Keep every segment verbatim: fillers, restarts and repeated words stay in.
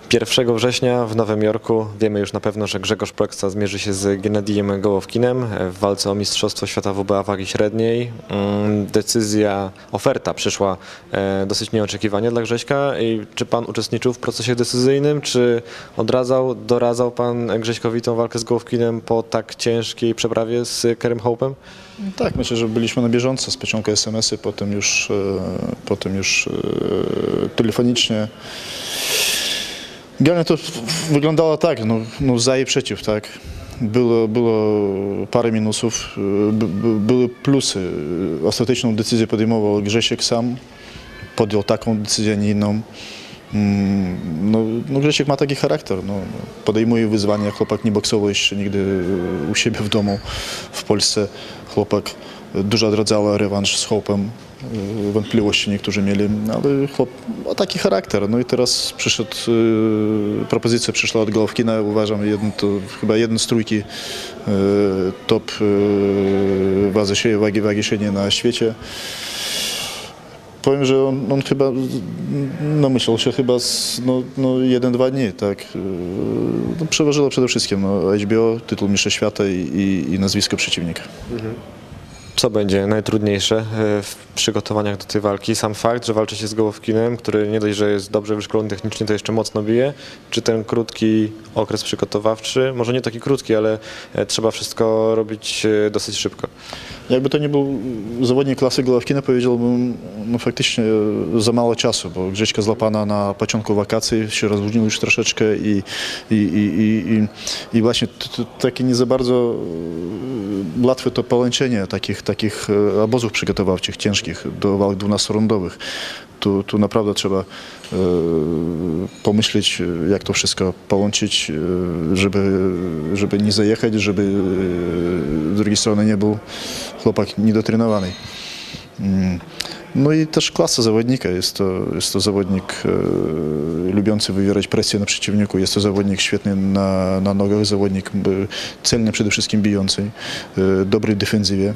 pierwszego września w Nowym Jorku wiemy już na pewno, że Grzegorz Pleksa zmierzy się z Gennadijem Gołowkinem w walce o Mistrzostwo Świata W B A wagi średniej. Decyzja, oferta przyszła dosyć nieoczekiwanie dla Grześka. I czy pan uczestniczył w procesie decyzyjnym, czy odradzał, doradzał pan Grześkowi tą walkę z Gołowkinem po tak ciężkiej przeprawie z Kerrym Hope'em? Tak, myślę, że byliśmy na bieżąco, z początku es em esy, potem już, potem już telefonicznie. Generalnie to wyglądało tak, no, no za i przeciw, tak. Było, było parę minusów, by, by, były plusy. Ostateczną decyzję podejmował Grzesiek sam, podjął taką decyzję, a nie inną. No, no Grzesiek ma taki charakter, no, podejmuje wyzwania, chłopak nie boksował jeszcze nigdy u siebie w domu w Polsce. Chłopak dużo odradzało rewanż z Hope'em, wątpliwości niektórzy mieli, ale chłop ma taki charakter. No i teraz przyszedł, propozycja przyszła od Gołowkina, uważam, jeden, to chyba jeden z trójki top wagi, wagi, wagi średniej na świecie. Powiem, że on, on chyba namyślał się chyba z no, no jeden, dwa dni, tak. No, przeważyło przede wszystkim no, H B O, tytuł mistrza świata i, i, i nazwisko przeciwnika. Mhm. Co będzie najtrudniejsze w przygotowaniach do tej walki? Sam fakt, że walczy się z Gołowkinem, który nie dość, że jest dobrze wyszkolony technicznie, to jeszcze mocno bije, czy ten krótki okres przygotowawczy? Może nie taki krótki, ale trzeba wszystko robić dosyć szybko. Jakby to nie był zawodnik klasy Gołowkina, powiedziałbym, no faktycznie za mało czasu, bo Grześka złapana na początku wakacji, się rozluźnił już troszeczkę i, i, i, i, i właśnie to, to takie nie za bardzo łatwe to połączenie takich, takich obozów przygotowawczych, ciężkich do walk dwunastorondowych. Tu, tu naprawdę trzeba e, pomyśleć, jak to wszystko połączyć, e, żeby, żeby nie zajechać, żeby e, z drugiej strony nie był chłopak niedotrenowany. Mm. No i też klasa zawodnika. Jest to, jest to zawodnik e, lubiący wywierać presję na przeciwniku. Jest to zawodnik świetny na, na nogach, zawodnik e, celny przede wszystkim bijący, e, dobry w defensywie.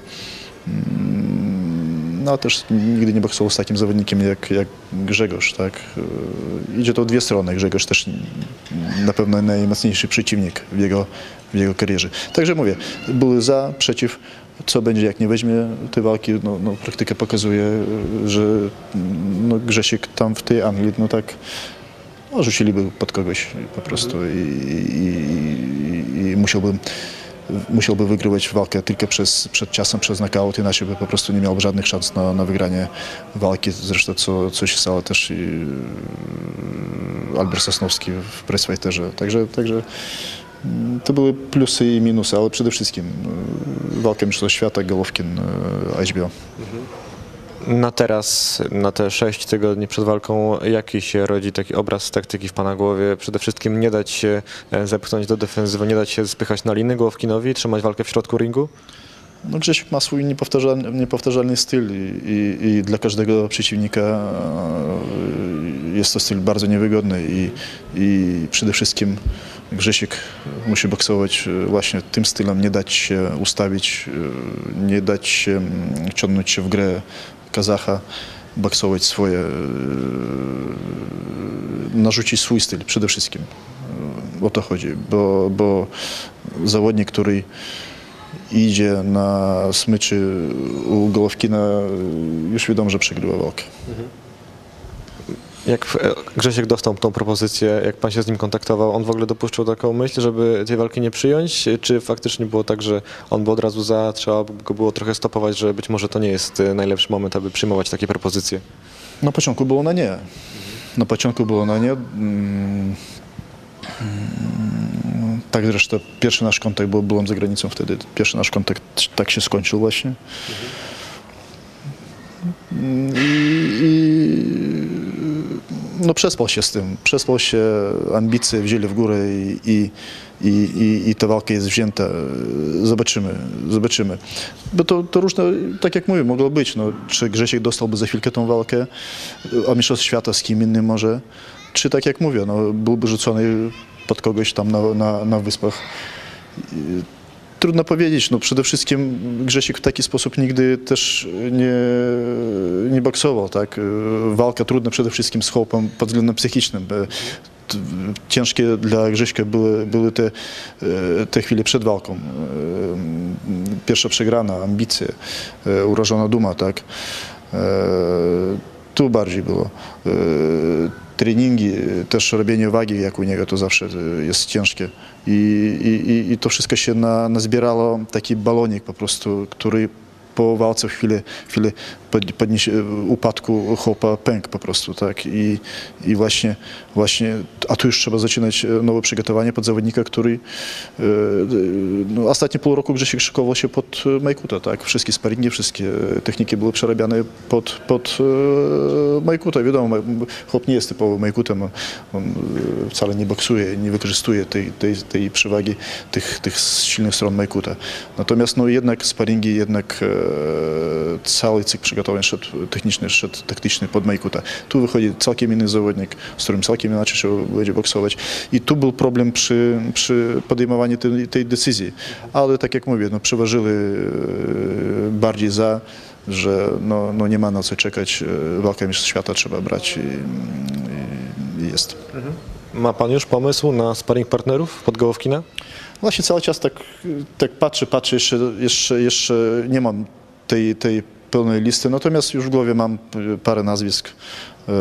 Mm. No też nigdy nie boksował z takim zawodnikiem jak, jak Grzegorz, tak. Idzie to w dwie strony. Grzegorz też na pewno najmocniejszy przeciwnik w jego, w jego karierze. Także mówię, były za, przeciw. Co będzie, jak nie weźmie tej walki, no, no praktyka pokazuje, że no, Grzesiek tam w tej Anglii, no tak, no, rzuciliby pod kogoś po prostu i, i, i, i musiałbym musiałby wygrywać walkę tylko przez, przed czasem, przez knockout, inaczej by po prostu nie miał żadnych szans na, na wygranie walki. Zresztą co, co się stało też i Albert Sosnowski w pressfighterze. Także, także to były plusy i minusy, ale przede wszystkim walka mistrzostwa świata, Gołowkin, H B O. Na teraz, na te sześć tygodni przed walką, jaki się rodzi taki obraz taktyki w pana głowie? Przede wszystkim nie dać się zepchnąć do defensywy, nie dać się spychać na liny Gołowkinowi, trzymać walkę w środku ringu? No Grzesiek ma swój niepowtarzalny, niepowtarzalny styl i, i, i dla każdego przeciwnika jest to styl bardzo niewygodny i, i przede wszystkim Grzesiek musi boksować właśnie tym stylem, nie dać się ustawić, nie dać się ciągnąć się w grę Kazacha, boksować swoje, narzucić swój styl przede wszystkim. O to chodzi, bo, bo zawodnik, który idzie na smyczy u Gołowkina, już wiadomo, że przegrywa walkę. Jak Grzesiek dostał tą propozycję, jak pan się z nim kontaktował, on w ogóle dopuszczał taką myśl, żeby tej walki nie przyjąć? Czy faktycznie było tak, że on był od razu za, trzeba go było trochę stopować, że być może to nie jest najlepszy moment, aby przyjmować takie propozycje? Na początku było na nie. Na początku było na nie. Tak zresztą pierwszy nasz kontakt, bo byłem za granicą wtedy, pierwszy nasz kontakt tak się skończył właśnie. I, i no przespał się z tym, przespał się, ambicje wzięli w górę i, i, i, i ta walka jest wzięta. Zobaczymy, zobaczymy. Bo to, to różne, tak jak mówię, mogło być. No, czy Grzesiek dostałby za chwilkę tą walkę o mistrzostwo świata z kim innym może, czy tak jak mówię, no, byłby rzucony pod kogoś tam na, na, na wyspach. Trudno powiedzieć. No, przede wszystkim Grzesiek w taki sposób nigdy też nie, nie boksował. Tak? Walka trudna przede wszystkim z chłopem pod względem psychicznym. Ciężkie dla Grześka były, były te, te chwile przed walką. Pierwsza przegrana, ambicje, urażona duma. Tak? Tu bardziej było. Treningi, też robienie wagi, jak u niego, to zawsze jest ciężkie. I, i, i to wszystko się na, nazbierało, taki balonik po prostu, który po walce w chwili, w chwili podnieś, upadku chłopa pękł po prostu, tak? I, i właśnie, właśnie, a tu już trzeba zaczynać nowe przygotowanie pod zawodnika, który no, ostatnie pół roku Grzesiek szykował się pod Majkuta, tak? Wszystkie sparingi, wszystkie techniki były przerabiane pod, pod Majkuta. Wiadomo, chłop nie jest typowym Majkutem, on wcale nie boksuje, nie wykorzystuje tej, tej, tej przewagi, tych, tych silnych stron Majkuta. Natomiast no, jednak sparingi, jednak cały cykl przygotowań szedł techniczny, szedł taktyczny pod Majkuta. Tu wychodzi całkiem inny zawodnik, z którym całkiem inaczej się będzie boksować. I tu był problem przy, przy podejmowaniu tej, tej decyzji. Ale tak jak mówię, no, przeważyły bardziej za, że no, no nie ma na co czekać. Walkę mistrzostw świata trzeba brać i, i jest. Ma pan już pomysł na sparring partnerów pod Gołowkina? Właśnie cały czas tak, tak patrzę, patrzę, jeszcze, jeszcze, jeszcze nie mam tej, tej pełnej listy, natomiast już w głowie mam parę nazwisk. E,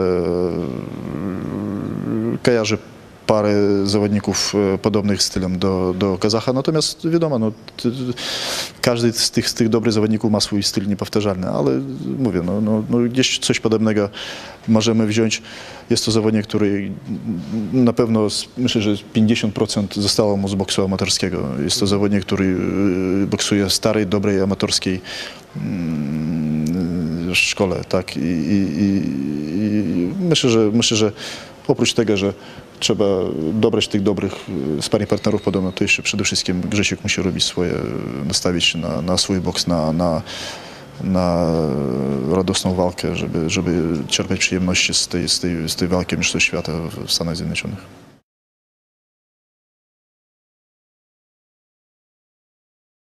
kojarzę parę zawodników podobnych stylem do, do Kazacha, natomiast wiadomo, no, t, każdy z tych, z tych dobrych zawodników ma swój styl niepowtarzalny, ale mówię, no, no, no gdzieś coś podobnego możemy wziąć. Jest to zawodnik, który na pewno, myślę, że pięćdziesiąt procent zostało mu z boksu amatorskiego. Jest to zawodnik, który boksuje w starej, dobrej, amatorskiej szkole, tak, i, i, i myślę, że, myślę, że oprócz tego, że trzeba dobrać tych dobrych sparring partnerów, podobno to jeszcze przede wszystkim Grzesiek musi robić swoje, nastawić się na, na swój boks, na, na, na radosną walkę, żeby, żeby czerpać przyjemności z tej, z tej, z tej walki mistrzostw świata w Stanach Zjednoczonych.